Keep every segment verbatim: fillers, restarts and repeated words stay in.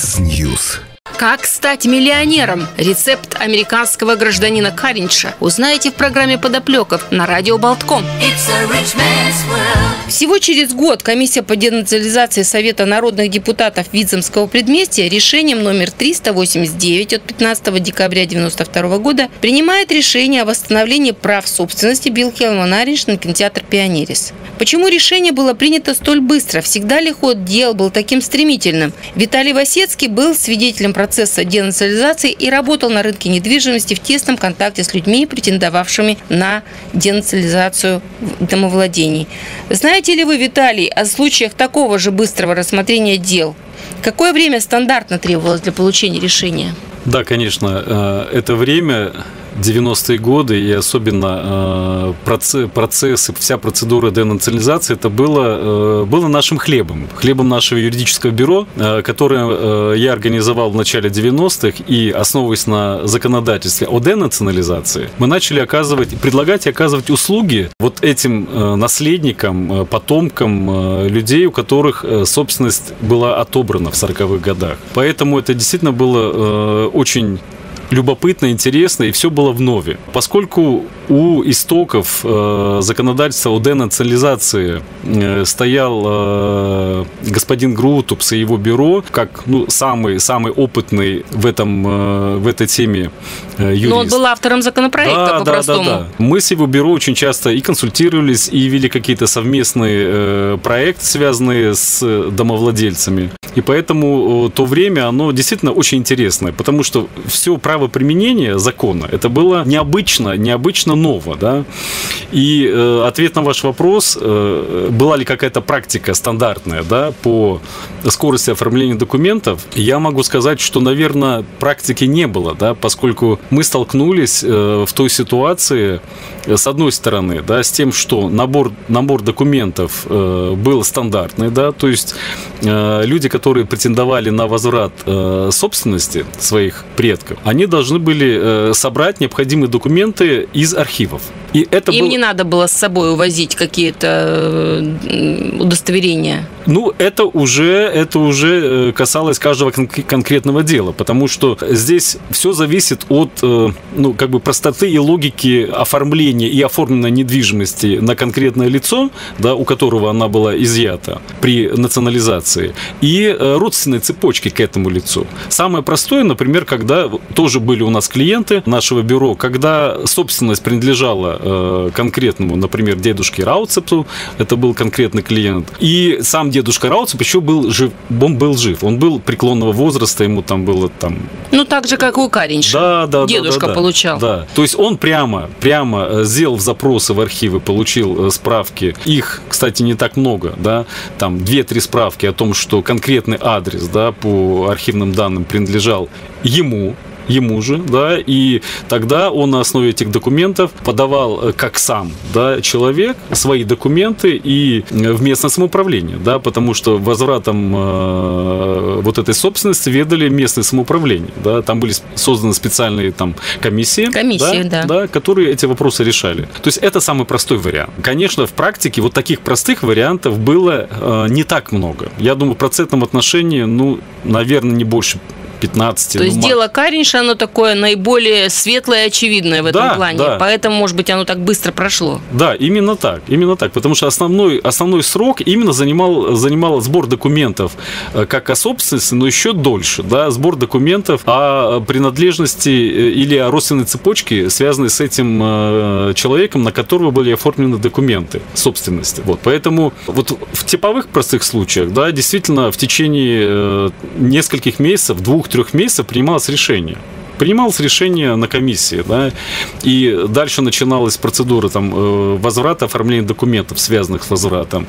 X-News. Как стать миллионером? Рецепт американского гражданина Каринча узнаете в программе «Подоплека» на радио Болтком. Всего через год комиссия по денационализации Совета народных депутатов Видземского предместья решением номер триста восемьдесят девять от пятнадцатого декабря девяносто второго года принимает решение о восстановлении прав собственности Вильхельма Аринш на кинотеатр «Пионерис». Почему решение было принято столь быстро? Всегда ли ход дел был таким стремительным? Виталий Васецкий был свидетелем процесса денационализации и работал на рынке недвижимости в тесном контакте с людьми, претендовавшими на денационализацию домовладений. Знаете ли вы, Виталий, о случаях такого же быстрого рассмотрения дел? Какое время стандартно требовалось для получения решения? Да, конечно, это время девяностые годы, и особенно процесс, процесс вся процедура денационализации, это было, было нашим хлебом, хлебом нашего юридического бюро, которое я организовал в начале девяностых, и, основываясь на законодательстве о денационализации, мы начали оказывать, предлагать и оказывать услуги вот этим наследникам, потомкам людей, у которых собственность была отобрана в сороковых годах. Поэтому это действительно было очень любопытно, интересно, и все было вновь. Поскольку у истоков э, законодательства о денационализации э, стоял э, господин Грутупс и его бюро, как ну, самый, самый опытный в, этом, э, в этой теме э, юрист. Но он был автором законопроекта, да, по-простому. Да, да, да. Мы с его бюро очень часто и консультировались, и вели какие-то совместные э, проекты, связанные с домовладельцами. И поэтому то время, оно действительно очень интересное, потому что все правоприменение закона, это было необычно, необычно ново, да. И э, ответ на ваш вопрос, э, была ли какая-то практика стандартная, да, по скорости оформления документов, я могу сказать, что, наверное, практики не было, да, поскольку мы столкнулись э, в той ситуации, э, с одной стороны, да, с тем, что набор, набор документов э, был стандартный, да, то есть э, люди, которые которые претендовали на возврат э, собственности своих предков, они должны были э, собрать необходимые документы из архивов. И это Им был... не надо было с собой увозить какие-то удостоверения? Ну, это уже, это уже касалось каждого кон- конкретного дела, потому что здесь все зависит от ну, как бы простоты и логики оформления и оформленной недвижимости на конкретное лицо, да, у которого она была изъята при национализации, и родственной цепочки к этому лицу. Самое простое, например, когда тоже были у нас клиенты нашего бюро, когда собственность принадлежала э, конкретному, например, дедушке Рауцепу, это был конкретный клиент, и сам дедушка Рауцеп еще был жив, он был жив, он был преклонного возраста, ему там было там... Ну, так же, как и у Каринша. Да, да, Дедушка да, да, получал. Да, то есть он прямо, прямо сделал запросы в архивы, получил справки, их, кстати, не так много, да, там две-три справки о том, что конкретный адрес, да, по архивным данным принадлежал ему, ему же, да, и тогда он на основе этих документов подавал, как сам, да, человек, свои документы и в местное самоуправление, да, потому что возвратом э, вот этой собственности ведали местное самоуправление, да, там были созданы специальные там комиссии, комиссии, да, да. Да, которые эти вопросы решали. То есть это самый простой вариант. Конечно, в практике вот таких простых вариантов было э, не так много. Я думаю, в процентном отношении, ну, наверное, не больше пятнадцать. То есть ну, дело Каринша, оно такое наиболее светлое и очевидное в этом да, плане. Да. Поэтому, может быть, оно так быстро прошло. Да, именно так. Именно так. Потому что основной, основной срок именно занимал, занимал сбор документов как о собственности, но еще дольше. Да, сбор документов о принадлежности или о родственной цепочке, связанной с этим человеком, на которого были оформлены документы собственности. Вот. Поэтому вот в типовых простых случаях, да, действительно, в течение нескольких месяцев, двух трех месяцев принималось решение. Принималось решение на комиссии, да, и дальше начиналась процедура там, возврата, оформления документов, связанных с возвратом.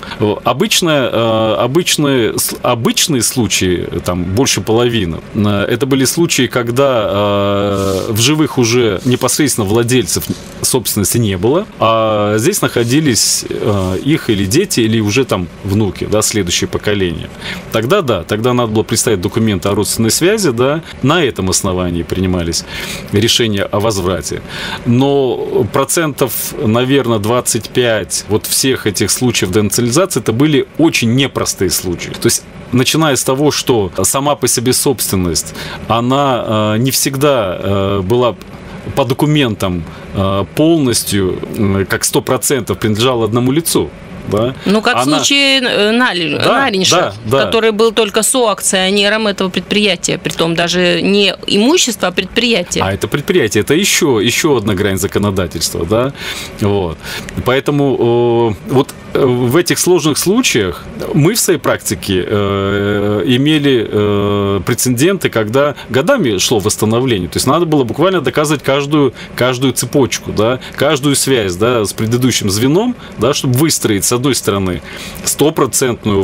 Обычно, обычные, обычные случаи, там, больше половины, это были случаи, когда в живых уже непосредственно владельцев собственности не было, а здесь находились их или дети, или уже там внуки, да, следующее поколение. Тогда, да, тогда надо было представить документы о родственной связи, да, на этом основании принимать принимались решения о возврате. Но процентов, наверное, двадцать пять вот всех этих случаев денационализации это были очень непростые случаи. То есть начиная с того, что сама по себе собственность, она не всегда была по документам полностью, как сто процентов принадлежала одному лицу. Да. Ну, как Она... в случае Наринша, да, Наринша да, да. который был только соакционером этого предприятия, притом даже не имущество, а предприятие. А это предприятие, это еще, еще одна грань законодательства. Да? Вот. Поэтому э, вот в этих сложных случаях мы в своей практике э, имели э, прецеденты, когда годами шло восстановление. То есть надо было буквально доказывать каждую, каждую цепочку, да, каждую связь, да, с предыдущим звеном, да, чтобы выстроить, с одной стороны, стопроцентный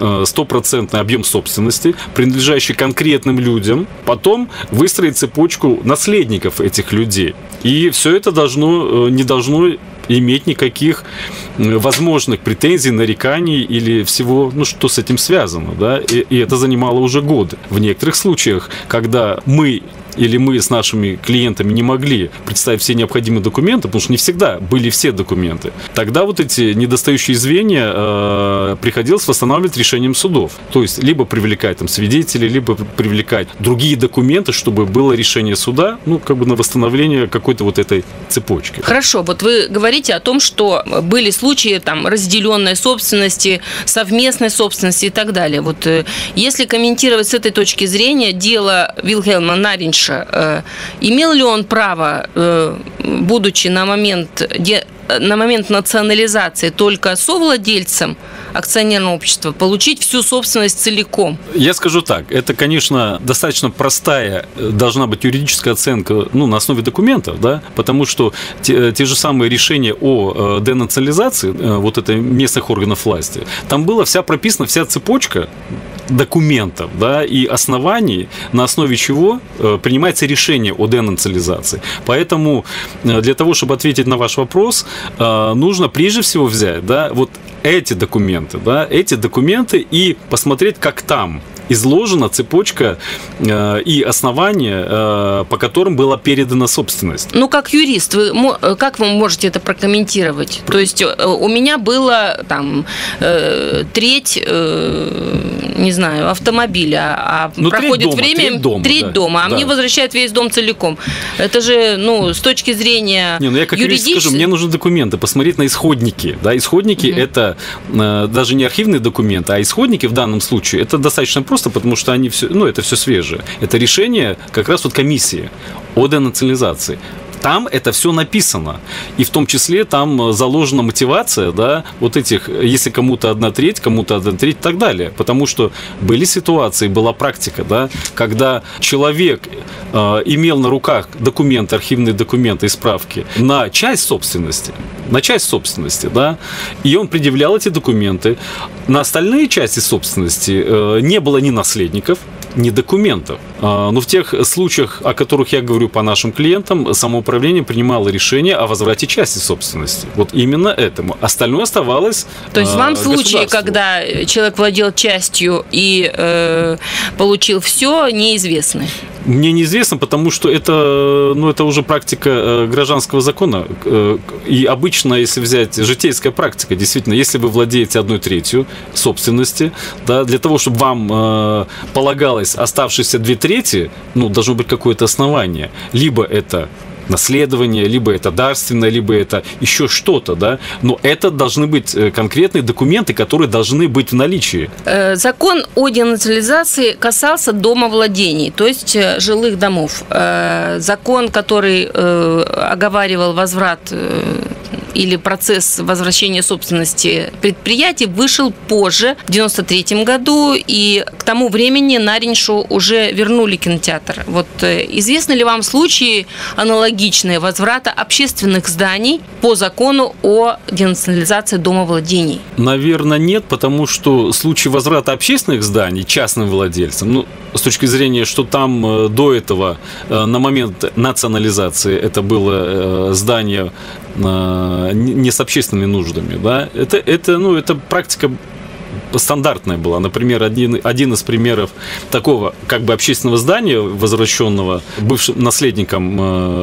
объем собственности, принадлежащий конкретным людям, потом выстроить цепочку наследников этих людей. И все это должно, не должно иметь никаких возможных претензий, нареканий или всего, ну, что с этим связано, да, и, и это занимало уже годы. В некоторых случаях, когда мы или мы с нашими клиентами не могли представить все необходимые документы, потому что не всегда были все документы, тогда вот эти недостающие звенья э, приходилось восстанавливать решением судов. То есть либо привлекать там свидетелей, либо привлекать другие документы, чтобы было решение суда, ну, как бы на восстановление какой-то вот этой цепочки. Хорошо, вот вы говорите о том, что были случаи там разделенной собственности, совместной собственности и так далее. Вот если комментировать с этой точки зрения дело Вильгельма Наринша, имел ли он право, будучи на момент, на момент национализации только совладельцем акционерного общества, получить всю собственность целиком? Я скажу так, это, конечно, достаточно простая должна быть юридическая оценка, ну, на основе документов, да, потому что те, те же самые решения о денационализации вот этой местных органов власти, там была вся прописана, вся цепочка документов, да, и оснований, на основе чего э, принимается решение о денационализации. Поэтому э, для того, чтобы ответить на ваш вопрос, э, нужно прежде всего взять, да, вот эти документы, да, эти документы и посмотреть, как там изложена цепочка э, и основания, э, по которым была передана собственность. Ну, как юрист, вы, как вы можете это прокомментировать? То есть у меня было там э, треть, э, не знаю, автомобиля, а ну, проходит дома, время, треть дома, треть да, дома а да. мне возвращают весь дом целиком. Это же, ну, с точки зрения не, ну, я как юридически... юрист скажу, мне нужны документы, посмотреть на исходники. Да, исходники угу. это э, даже не архивные документы, а исходники в данном случае это достаточно просто, потому что они все, ну, это все свежее. Это решение как раз вот комиссии о денационализации. Там это все написано. И в том числе там заложена мотивация, да, вот этих, если кому-то одна треть, кому-то одна треть и так далее. Потому что были ситуации, была практика, да, когда человек э, имел на руках документы, архивные документы и справки на часть собственности, на часть собственности, да, и он предъявлял эти документы. На остальные части собственности э, не было ни наследников, ни документов. Но в тех случаях, о которых я говорю по нашим клиентам, самоуправление принимало решение о возврате части собственности. Вот именно этому. Остальное оставалось То есть вам случаи, когда человек владел частью и э, получил все, неизвестны? Мне неизвестно, потому что это, ну, это уже практика гражданского закона. И обычно, если взять житейская практика, действительно, если вы владеете одной третью собственности, да, для того, чтобы вам э, полагалось оставшиеся две трети, ну, должно быть какое-то основание. Либо это наследование, либо это дарственное, либо это еще что-то, да, но это должны быть конкретные документы, которые должны быть в наличии. Закон о денационализации касался домовладений, то есть жилых домов. Закон, который оговаривал возврат или процесс возвращения собственности предприятий, вышел позже, в девяносто третьем году, и к тому времени Нариншу уже вернули кинотеатр. Вот известны ли вам случаи аналогичные возврата общественных зданий по закону о денационализации домовладений? Наверное, нет, потому что случай возврата общественных зданий частным владельцам, ну, с точки зрения, что там до этого, на момент национализации, это было здание не с общественными нуждами, да, это, это, ну, это практика стандартная была. Например, один, один из примеров такого как бы общественного здания, возвращенного бывшим наследником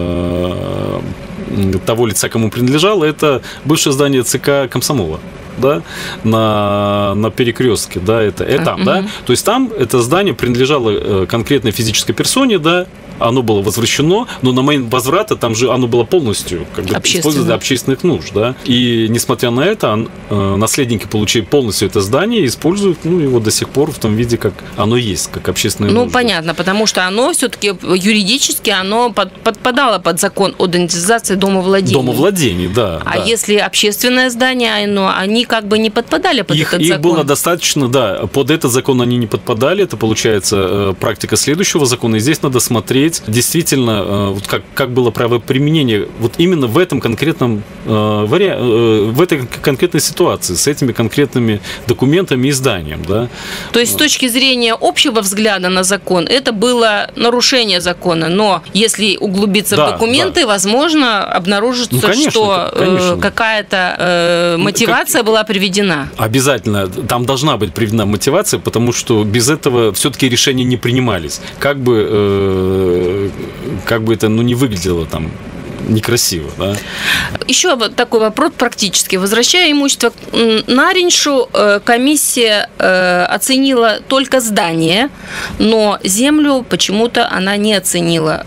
э, того лица, кому принадлежало, это бывшее здание ЦК Комсомола. Да, на, на перекрестке, да, это, это там, uh-huh. да, то есть там это здание принадлежало конкретной физической персоне, да, оно было возвращено, но на момент возврата там же оно было полностью как бы использовано для общественных нужд, да, и несмотря на это, наследники получили полностью это здание и используют, ну, его до сих пор в том виде, как оно есть, как общественное Ну, нужды. понятно, потому что оно все-таки юридически оно под, подпадало под закон о денатуризации домовладений. Домовладений, да. А да. если общественное здание, оно, они как бы не подпадали под их, этот их закон. Их было достаточно, да, под этот закон они не подпадали, это получается практика следующего закона, и здесь надо смотреть действительно, вот как, как было правоприменение вот именно в этом конкретном вари... в этой конкретной ситуации, с этими конкретными документами и зданием, да. То есть с точки зрения общего взгляда на закон, это было нарушение закона, но если углубиться да, в документы, да. возможно, обнаружится, ну, конечно, что конечно. какая-то э, мотивация как... была приведена. Обязательно. Там должна быть приведена мотивация, потому что без этого все-таки решения не принимались. Как бы, э, как бы это ну, не выглядело там некрасиво, да? Еще вот такой вопрос практически. Возвращая имущество на Риньшу, комиссия оценила только здание, но землю почему-то она не оценила.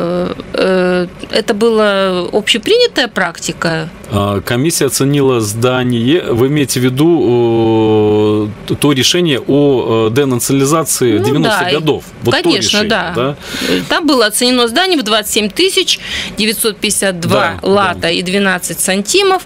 Это была общепринятая практика? Комиссия оценила здание. Вы имеете в виду то решение о денационализации ну, девяностых да, годов? Вот конечно, решение, да. да. Там было оценено здание в двадцать семь тысяч девятьсот пятьдесят два да, лата да. и двенадцать сантимов.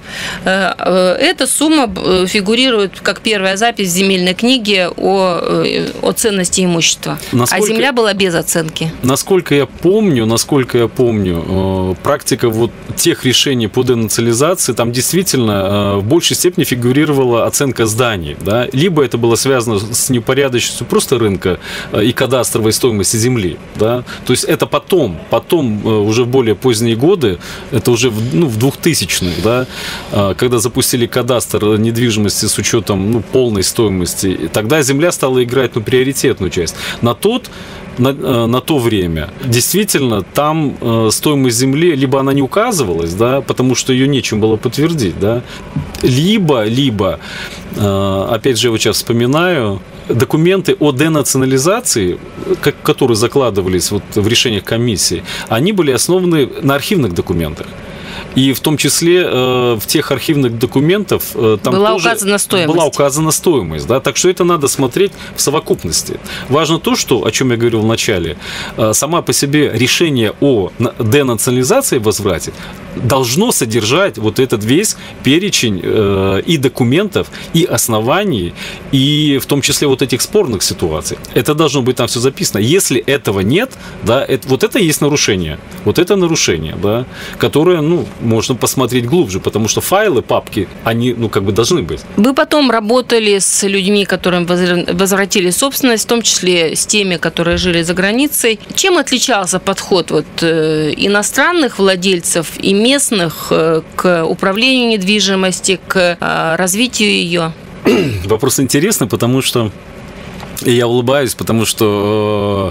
Эта сумма фигурирует как первая запись в земельной книге о, о ценности имущества. Насколько, а земля была без оценки. Насколько я помню, насколько я помню, практика вот тех решений по денационализации, там действительно в большей степени фигурировала оценка зданий. Да? Либо это было связано с непорядочностью просто рынка и кадастровой стоимости земли. Да? То есть это потом, потом уже в более поздние годы, это уже ну, в двухтысячных, да, когда запустили кадастр недвижимости с учетом ну, полной стоимости, тогда земля стала играть ну, приоритетную часть. На тот На, на то время. Действительно, там э, стоимость земли, либо она не указывалась, да, потому что ее нечем было подтвердить, да, либо, либо э, опять же, я вот сейчас вспоминаю, документы о денационализации, как, которые закладывались вот в решениях комиссии, они были основаны на архивных документах. И в том числе э, в тех архивных документах э, там была тоже указана стоимость. Была указана стоимость, да, так что это надо смотреть в совокупности. Важно то, что, о чем я говорил в начале, э, сама по себе решение о денационализации, возврате должно содержать вот этот весь перечень э, и документов, и оснований, и в том числе вот этих спорных ситуаций. Это должно быть там все записано. Если этого нет, да, это, вот это и есть нарушение. Вот это нарушение, да, которое, ну, можно посмотреть глубже, потому что файлы, папки, они, ну, как бы должны быть. Вы потом работали с людьми, которым возвратили собственность, в том числе с теми, которые жили за границей. Чем отличался подход вот, э, иностранных владельцев и местных э, к управлению недвижимости, к э, развитию ее? Вопрос интересный, потому что и я улыбаюсь, потому что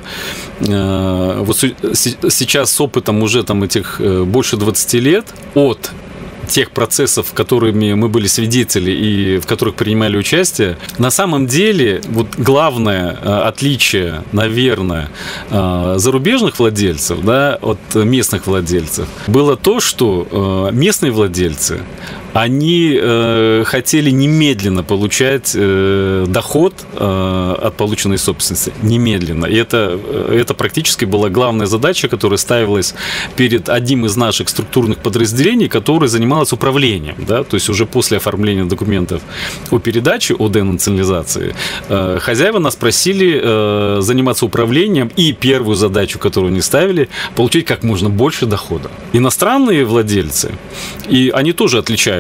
э, вот сейчас с опытом уже там этих э, больше двадцати лет от тех процессов, которыми мы были свидетели и в которых принимали участие, на самом деле вот главное э, отличие, наверное, э, зарубежных владельцев, да, от местных владельцев было то, что э, местные владельцы, они э, хотели немедленно получать э, доход э, от полученной собственности. Немедленно. И это, это практически была главная задача, которая ставилась перед одним из наших структурных подразделений, которое занималось управлением. Да? То есть уже после оформления документов о передаче, о денационализации, э, хозяева нас просили э, заниматься управлением, и первую задачу, которую они ставили, получить как можно больше дохода. Иностранные владельцы, и они тоже отличаются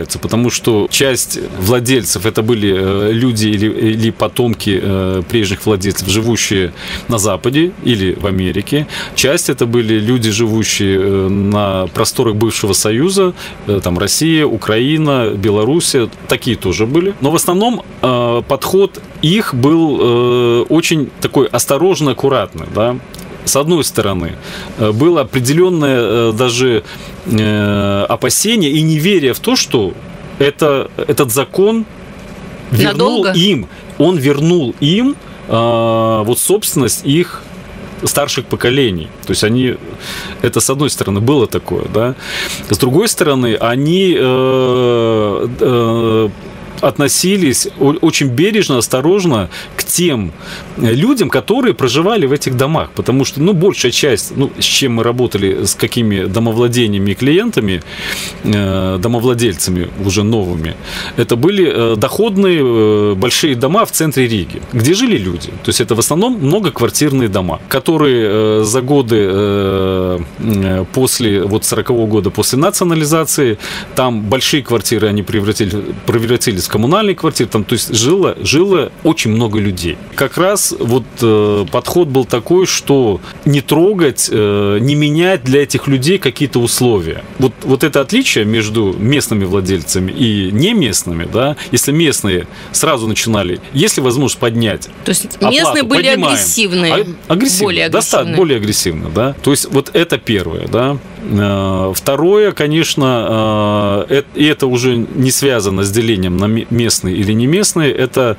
являются, потому что часть владельцев это были люди или, или потомки прежних владельцев, живущие на Западе или в Америке. Часть это были люди, живущие на просторах бывшего Союза, там Россия, Украина, Белоруссия, такие тоже были. Но в основном подход их был очень такой осторожно, аккуратный, да. С одной стороны, было определенное даже опасение и неверие в то, что это, этот закон вернул Надолго? им, он вернул им вот собственность их старших поколений. То есть они, это с одной стороны было такое, да. С другой стороны, они э, э, относились очень бережно, осторожно к тем людям, которые проживали в этих домах. Потому что, ну, большая часть, ну, с чем мы работали, с какими домовладениями и клиентами, э, домовладельцами уже новыми, это были э, доходные э, большие дома в центре Риги, где жили люди. То есть это в основном многоквартирные дома, которые э, за годы э, после, вот сорокового года, после национализации, там большие квартиры они превратили, превратились в коммунальные квартиры, там, то есть жило, жило очень много людей. Как раз вот э, подход был такой, что не трогать, э, не менять для этих людей какие-то условия. Вот, вот это отличие между местными владельцами и не местными, да, если местные сразу начинали, если возможность поднять. То есть местные оплату, были поднимаем. агрессивные. А, агрессивные, более агрессивные. Более агрессивно, да. То есть вот это первое, да. Второе, конечно, и это уже не связано с делением на местные или не местные, это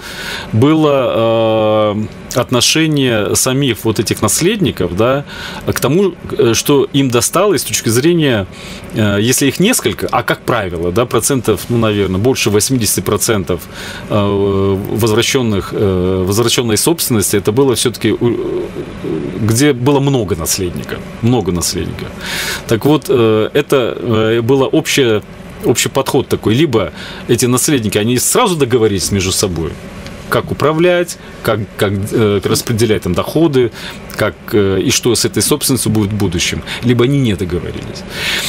было отношение самих вот этих наследников, да, к тому, что им досталось с точки зрения, если их несколько, а как правило, да, процентов, ну, наверное, больше восемьдесят процентов возвращенных, возвращенной собственности, это было все-таки, где было много наследников, много наследников. Так вот, это было общее, общий подход такой. Либо эти наследники, они сразу договорились между собой, как управлять, как, как э, распределять там доходы, как, э, и что с этой собственностью будет в будущем. Либо они не договорились.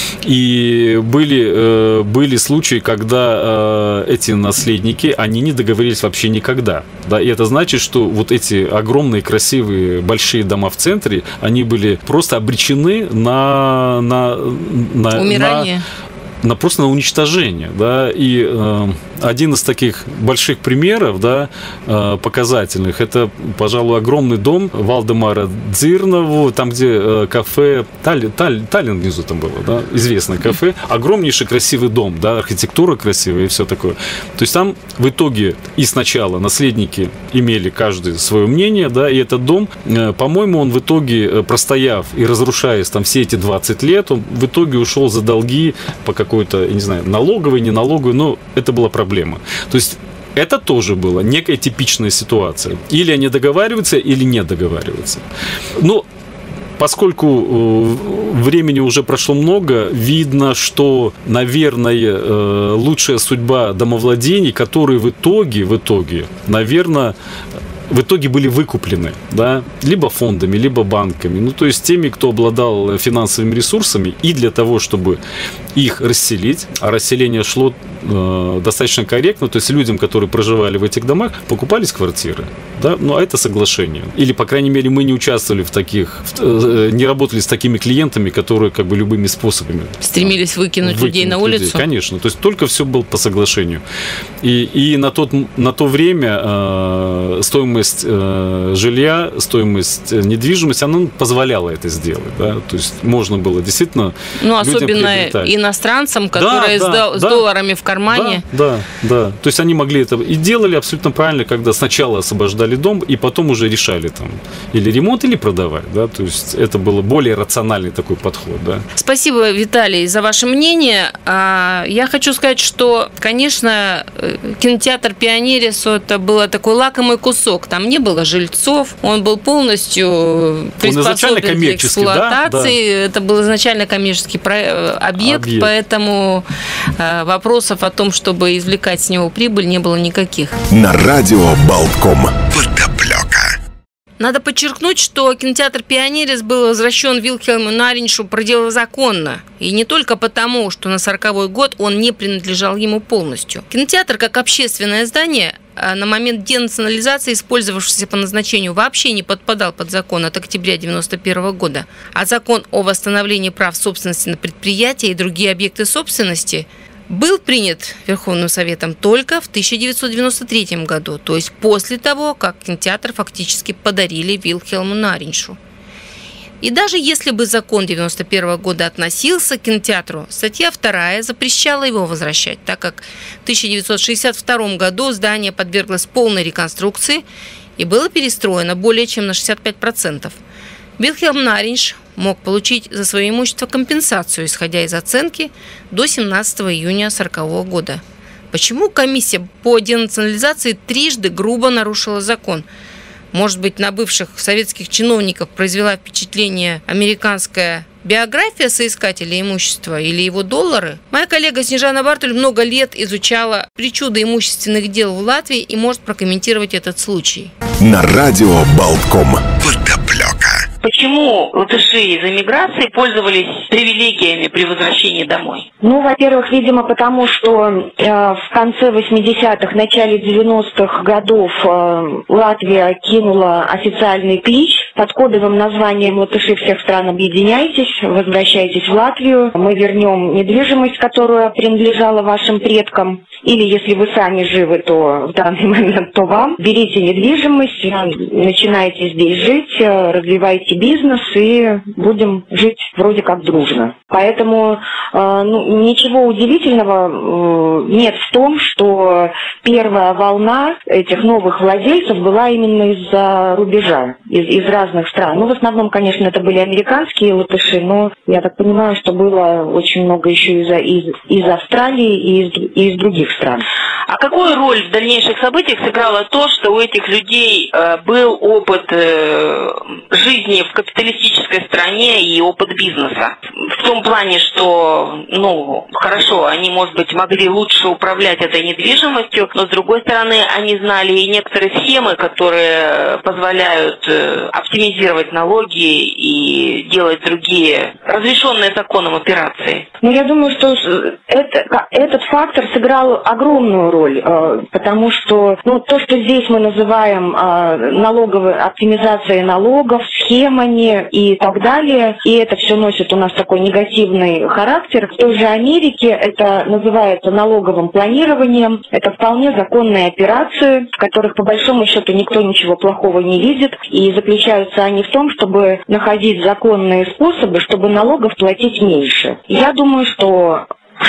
И были, э, были случаи, когда э, эти наследники, они не договорились вообще никогда. Да? И это значит, что вот эти огромные, красивые, большие дома в центре, они были просто обречены на... на, на умирание. На, на просто на уничтожение, да, и э, один из таких больших примеров, да, э, показательных, это, пожалуй, огромный дом Валдемара Дзирнову, там, где э, кафе, Таллин, Таллин, Таллин внизу там было, да, известное кафе, огромнейший красивый дом, да, архитектура красивая и все такое. То есть там в итоге и сначала наследники имели каждый свое мнение, да, и этот дом, э, по-моему, он в итоге, простояв и разрушаясь там все эти двадцать лет, он в итоге ушел за долги по какой-то, я не знаю, налоговой, не налоговой, но это была проблема. То есть это тоже была некая типичная ситуация. Или они договариваются, или не договариваются. Но поскольку времени уже прошло много, видно, что, наверное, лучшая судьба домовладений, которые в итоге, в итоге, наверное, в итоге были выкуплены, да, либо фондами, либо банками, ну, то есть теми, кто обладал финансовыми ресурсами, и для того, чтобы их расселить, а расселение шло э, достаточно корректно, то есть людям, которые проживали в этих домах, покупались квартиры, да, ну, а это соглашение. Или, по крайней мере, мы не участвовали в таких, в, э, не работали с такими клиентами, которые, как бы, любыми способами стремились выкинуть, выкинуть людей на улицу. Людей. Конечно, то есть только все было по соглашению. И, и на, тот, на то время э, стоимость Стоимость э, жилья, стоимость недвижимости, она позволяла это сделать, да, то есть можно было действительно. Ну, особенно иностранцам, которые да, да, с, да, с долларами в кармане. Да, да, да, то есть они могли это и делали абсолютно правильно, когда сначала освобождали дом и потом уже решали там или ремонт, или продавать, да, то есть это было более рациональный такой подход, да. Спасибо, Виталий, за ваше мнение. Я хочу сказать, что, конечно, кинотеатр Пионерису это был такой лакомый кусок. Там не было жильцов, он был полностью приспособлен для эксплуатации. Да, да. Это был изначально коммерческий объект, объект, поэтому вопросов о том, чтобы извлекать с него прибыль, не было никаких. На радио Болтком. Надо подчеркнуть, что кинотеатр «Пионерис» был возвращен Вильхельму Нариньшу противозаконно. И не только потому, что на сороковой год он не принадлежал ему полностью. Кинотеатр, как общественное здание, на момент денационализации, использовавшийся по назначению, вообще не подпадал под закон от октября девяносто первого года. А закон о восстановлении прав собственности на предприятия и другие объекты собственности был принят Верховным Советом только в тысяча девятьсот девяносто третьем году, то есть после того, как кинотеатр фактически подарили Вильхельму Нариньшу. И даже если бы закон девяносто первого года относился к кинотеатру, статья вторая запрещала его возвращать, так как в тысяча девятьсот шестьдесят втором году здание подверглось полной реконструкции и было перестроено более чем на шестьдесят пять процентов. Вильхельм Нариньш мог получить за свое имущество компенсацию, исходя из оценки, до семнадцатого июня сорокового года. Почему комиссия по денационализации трижды грубо нарушила закон? Может быть, на бывших советских чиновников произвела впечатление американская биография соискателя имущества или его доллары? Моя коллега Снежана Бартуль много лет изучала причуды имущественных дел в Латвии и может прокомментировать этот случай. На радио Болтком. Подоплека. Почему латыши из эмиграции пользовались привилегиями при возвращении домой? Ну, во-первых, видимо, потому что э, в конце восьмидесятых, начале девяностых годов э, Латвия кинула официальный клич под кодовым названием «Латыши всех стран, объединяйтесь, возвращайтесь в Латвию, мы вернем недвижимость, которая принадлежала вашим предкам». Или если вы сами живы, то в данный момент, то вам. Берите недвижимость, начинайте здесь жить, развивайте бизнес и будем жить вроде как дружно. Поэтому э, ну, ничего удивительного э, нет в том, что первая волна этих новых владельцев была именно из-за рубежа, из, из разных стран. Ну, в основном, конечно, это были американские латыши, но я так понимаю, что было очень много еще из, из, из Австралии и из, и из других стран. А какую роль в дальнейших событиях сыграло то, что у этих людей э, был опыт э, жизни в капиталистической стране и опыт бизнеса? В том плане, что, ну, хорошо, они, может быть, могли лучше управлять этой недвижимостью, но, с другой стороны, они знали и некоторые схемы, которые позволяют э, оптимизировать налоги и делать другие разрешенные законом операции. Ну, я думаю, что это, этот фактор сыграл огромную роль, потому что ну, то, что здесь мы называем налоговой оптимизацией налогов, схемами и так далее, и это все носит у нас такой негативный характер. В той же Америке это называется налоговым планированием. Это вполне законные операции, в которых по большому счету никто ничего плохого не видит, и заключаются они в том, чтобы находить законные способы, чтобы налогов платить меньше. Я думаю, что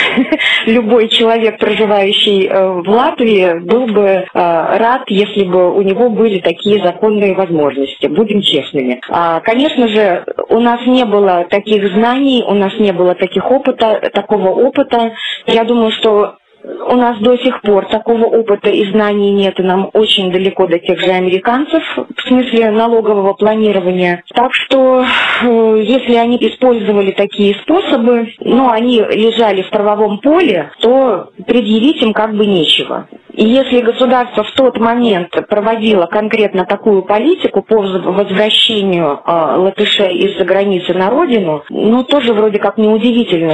любой человек, проживающий в Латвии, был бы рад, если бы у него были такие законные возможности, будем честными. Конечно же, у нас не было таких знаний, у нас не было таких опыта, такого опыта. Я думаю, что у нас до сих пор такого опыта и знаний нет, и нам очень далеко до тех же американцев в смысле налогового планирования. Так что, если они использовали такие способы, но они лежали в правовом поле, то предъявить им как бы нечего. И если государство в тот момент проводило конкретно такую политику по возвращению э, латышей из-за границы на родину, ну тоже вроде как неудивительно,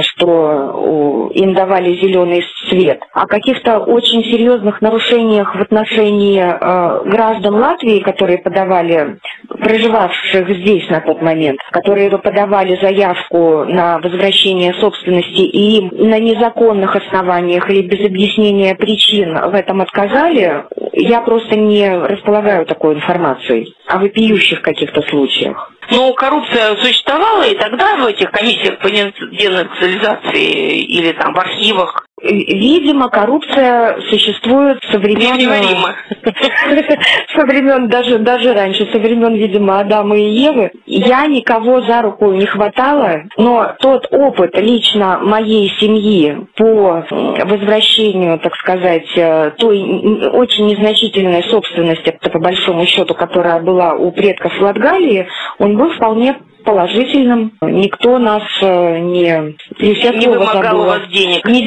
что э, им давали зеленый свет. О каких-то очень серьезных нарушениях в отношении э, граждан Латвии, которые подавали, проживавших здесь на тот момент, которые подавали заявку на возвращение собственности и на незаконных основаниях или без объяснения причин в этом отказали, я просто не располагаю такой информацией о вопиющих каких-то случаях. Но коррупция существовала и тогда в этих комиссиях по денационализации или там в архивах? Видимо, коррупция существует со времен... Со времен, даже, даже раньше, со времен, видимо, Адама и Евы. Я никого за руку не хватала, но тот опыт лично моей семьи по возвращению, так сказать, той очень незначительной собственности, по большому счету, которая была у предков в Латгалии, он был вполне положительным. Никто нас не... Не вымогал у вас денег. Не, дискри, не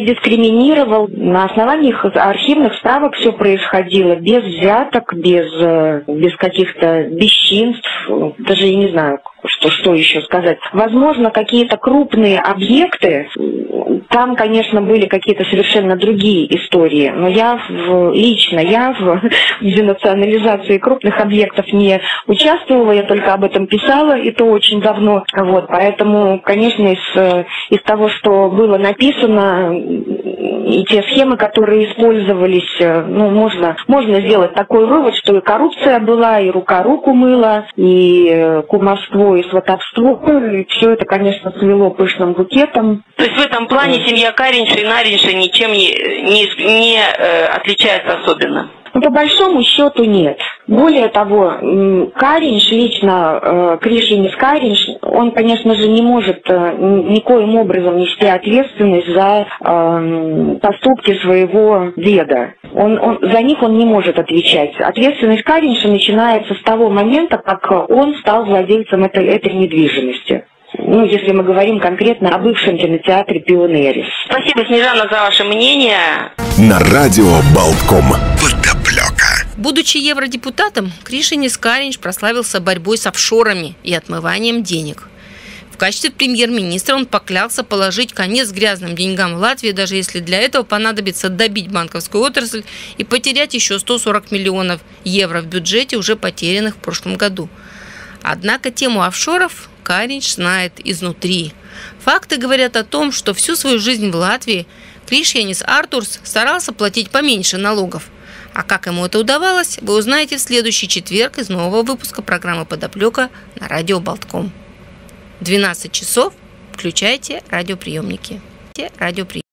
не дискриминировал. На основании их архивных справок все происходило без взяток, без, без каких-то бесчинств. Даже я не знаю, что, что еще сказать. Возможно, какие-то крупные объекты, там, конечно, были какие-то совершенно другие истории, но я в, лично я в, в денационализации крупных объектов не участвовала, я только об этом писала, и то очень давно. Вот, поэтому, конечно, из, из того, что было написано, и те схемы, которые использовались, ну, можно, можно сделать такой вывод, что и коррупция была, и рука руку мыла, и кумовство, и сватовство, и все это, конечно, свело пышным букетом. То есть в этом плане семья Кариньша и Нариньша ничем не, не, не э, отличается особенно? Ну, по большому счету нет. Более того, Кариньш, лично э, Кришинис Кариньш, он, конечно же, не может э, никоим образом нести ответственность за э, поступки своего деда. Он, он, за них он не может отвечать. Ответственность Кариньша начинается с того момента, как он стал владельцем этой, этой недвижимости. Ну, если мы говорим конкретно о бывшем кинотеатре «Пионерис». Спасибо, Снежана, за ваше мнение. На радио Болтком. Подоплека. Будучи евродепутатом, Кришинис Кариньш прославился борьбой с офшорами и отмыванием денег. В качестве премьер-министра он поклялся положить конец грязным деньгам в Латвии, даже если для этого понадобится добить банковскую отрасль и потерять еще сто сорок миллионов евро в бюджете, уже потерянных в прошлом году. Однако тему офшоров Кариньш знает изнутри. Факты говорят о том, что всю свою жизнь в Латвии Кришинис Артурс старался платить поменьше налогов. А как ему это удавалось, вы узнаете в следующий четверг из нового выпуска программы «Подоплека» на радио Болтком. двенадцать часов. Включайте радиоприемники. Радиоприемники.